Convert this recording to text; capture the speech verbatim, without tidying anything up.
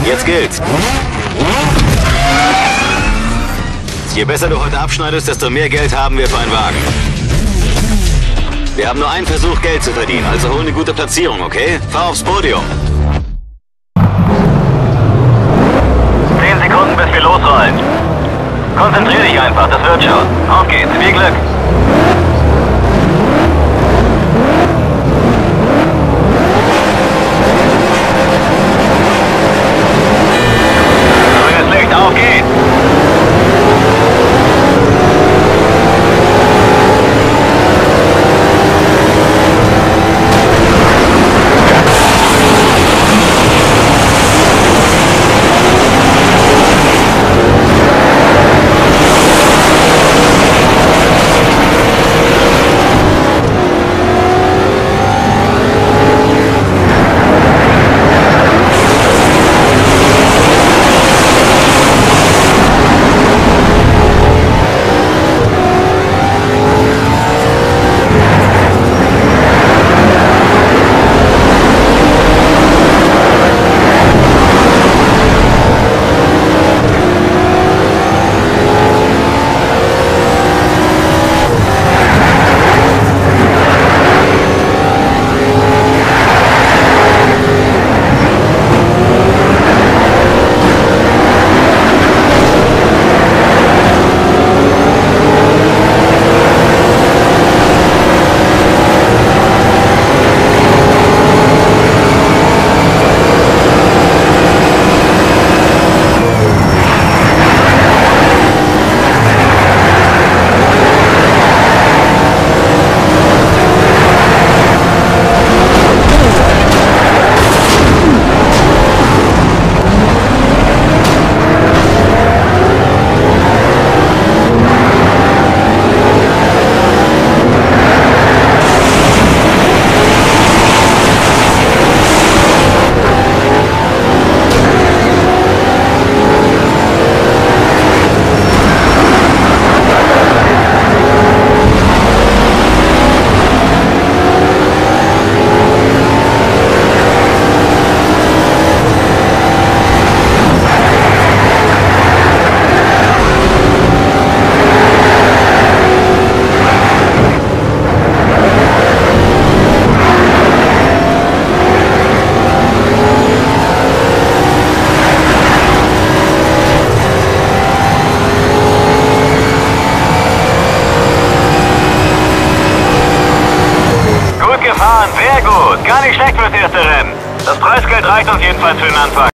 Jetzt gilt's. Je besser du heute abschneidest, desto mehr Geld haben wir für einen Wagen. Wir haben nur einen Versuch, Geld zu verdienen, also hol eine gute Platzierung, okay? Fahr aufs Podium. Zehn Sekunden, bis wir losrollen. Konzentrier dich einfach, das wird schon. Auf geht's, viel Glück. Grünes Licht, auf geht's. Sehr gut. Gar nicht schlecht fürs erste Rennen. Das Preisgeld reicht uns jedenfalls für den Anfang.